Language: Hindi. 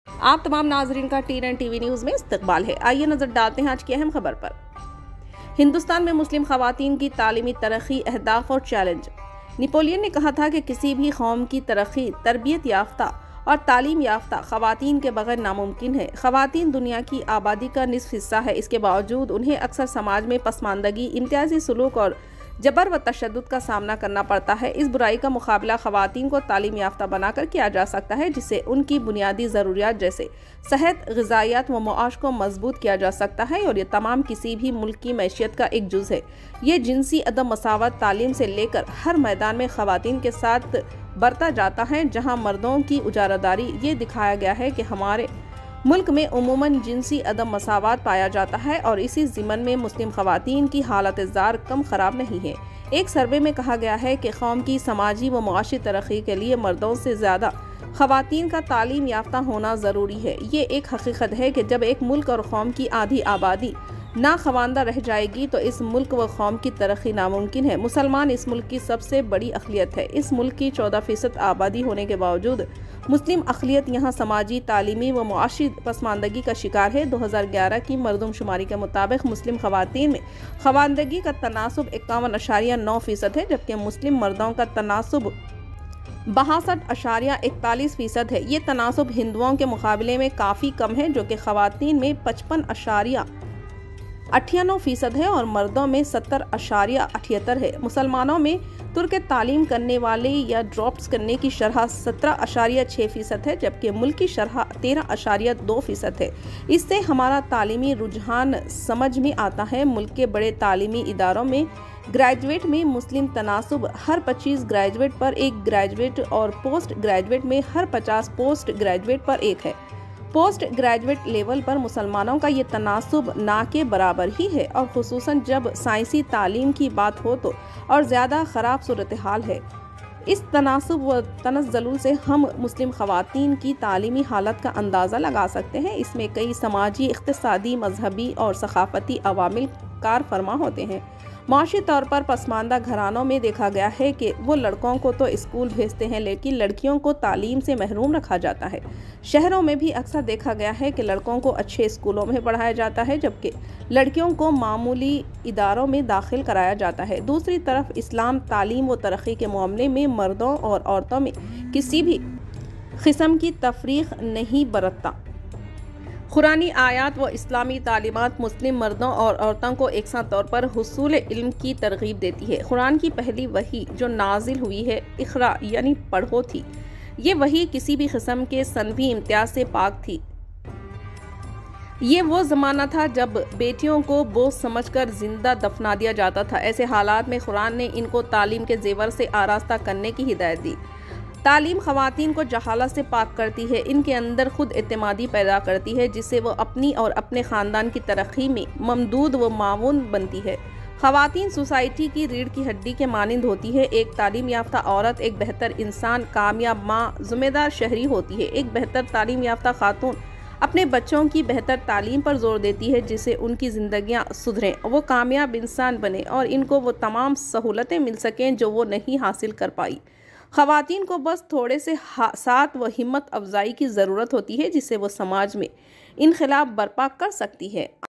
आप तमाम नाजरीन का TNN TV न्यूज़ में इस्तकबाल है। आइए नजर डालते हैं आज की अहम खबर पर। हिंदुस्तान में मुस्लिम खवातीन की तालीमी तरक्की, अहदाफ और चैलेंज। नेपोलियन ने कहा था कि किसी भी कौम की तरक्की तरबियत याफ्ता और तालीम याफ्ता खवातीन के बगैर नामुमकिन है। खवातीन दुनिया की आबादी का निस्फ हिस्सा है। इसके बावजूद उन्हें अक्सर समाज में पसमानदगी, इम्तियाजी सलूक और जबर व तशद्दुद का सामना करना पड़ता है। इस बुराई का मुकाबला खवातीन को तालीम याफ्ता बनाकर किया जा सकता है, जिससे उनकी बुनियादी ज़रूरियात जैसे सेहत, ग़िज़ाइयात व मुआश को मजबूत किया जा सकता है और ये तमाम किसी भी मुल्क की मैशियत का एक जुज़ है। ये जिनसी अदम मसावत तालीम से लेकर हर मैदान में खवातीन के साथ बरता जाता है। जहाँ मर्दों की उजारादारी ये दिखाया गया है कि हमारे मुल्क में उमूमन जिनसी अदम मसावात पाया जाता है और इसी ज़िमन में मुस्लिम खवातीन की हालत ज़ार कम ख़राब नहीं है। एक सर्वे में कहा गया है कि कौम की समाजी व मुआशी तरक्की के लिए मर्दों से ज़्यादा खवातीन का तालीम याफ्ता होना ज़रूरी है। ये एक हकीकत है कि जब एक मुल्क और कौम की आधी आबादी ना खवानदा रह जाएगी तो इस मुल्क व कौम की तरक्की नामुमकिन है। मुसलमान इस मुल्क की सबसे बड़ी अक़लियत है। इस मुल्क की 14% आबादी होने के बावजूद मुस्लिम अक़लियत यहाँ समाजी, तालीमी व मुआशी पसमानदगी का शिकार है। 2011 की मरदमशुमारी के मुताबिक मुस्लिम खवातीन में खवानदगी का तनासुब 51.9% है, जबकि मुस्लिम मर्दों का तनासुब 62.41% है। ये तनासुब हिंदुओं के मुकाबले में काफ़ी कम है, जो कि खवातीन में 55.98% है और मर्दों में 70.78 है। मुसलमानों में तुर्क तालीम करने वाले या ड्रॉप्स करने की शरह 17.6% है, जबकि मुल्क की शरह 13.2% है। इससे हमारा तालीमी रुझान समझ में आता है। मुल्क के बड़े तालीमी इदारों में ग्रेजुएट में मुस्लिम तनासुब हर 25 ग्रेजुएट पर एक ग्रेजुएट और पोस्ट ग्रेजुएट में हर 50 पोस्ट ग्रेजुएट पर एक है। पोस्ट ग्रेजुएट लेवल पर मुसलमानों का ये तनासुब ना के बराबर ही है और खुसूसन जब साइंसी तालीम की बात हो तो और ज़्यादा ख़राब सूरत हाल है। इस तनासुब व तनज़्ज़ुल से हम मुस्लिम खवातीन की तालीमी हालत का अंदाज़ा लगा सकते हैं। इसमें कई समाजी, इक़्तिसादी, मजहबी और सकाफ़ती अवामिल कार फरमा होते हैं। माशी तौर पर पसमानदा घरानों में देखा गया है कि वो लड़कों को तो स्कूल भेजते हैं, लेकिन लड़कियों को तालीम से महरूम रखा जाता है। शहरों में भी अक्सर देखा गया है कि लड़कों को अच्छे स्कूलों में पढ़ाया जाता है, जबकि लड़कियों को मामूली इदारों में दाखिल कराया जाता है। दूसरी तरफ इस्लाम तालीम व तरक्की के मामले में मर्दों और औरतों में किसी भी किस्म की तफरीक नहीं बरतता। कुरानी आयात व इस्लामी तालीमात मुस्लिम मर्दों और औरतों को एकसा तौर पर हुसूल इल्म की तरगीब देती है। कुरान की पहली वही जो नाजिल हुई है इक़रा यानी पढ़ो थी। ये वही किसी भी किस्म के सनवी इम्तियाज से पाक थी। ये वो ज़माना था जब बेटियों को बोझ समझकर जिंदा दफना दिया जाता था। ऐसे हालात में कुरान ने इनको तालीम के जेवर से आरास्ता करने की हिदायत दी। तालीम खवातीन को जहालत से पाक करती है, इनके अंदर खुद एतमादी पैदा करती है, जिससे वो अपनी और अपने ख़ानदान की तरक्की में ममदूद व मावून बनती है। खवातीन सोसाइटी की रीढ़ की हड्डी के मानिंद होती है। एक तालीम याफ्ता औरत एक बेहतर इंसान, कामयाब माँ, ज़िम्मेदार शहरी होती है। एक बेहतर तालीम याफ्ता खातून अपने बच्चों की बेहतर तालीम पर जोर देती है, जिससे उनकी ज़िंदगियाँ सुधरें, वो कामयाब इंसान बने और इनको वो तमाम सहूलतें मिल सकें जो वो नहीं हासिल कर पाई। खवातीन को बस थोड़े से साथ व हिम्मत अफजाई की ज़रूरत होती है, जिससे वो समाज में इनक़िलाब बर्पा कर सकती है।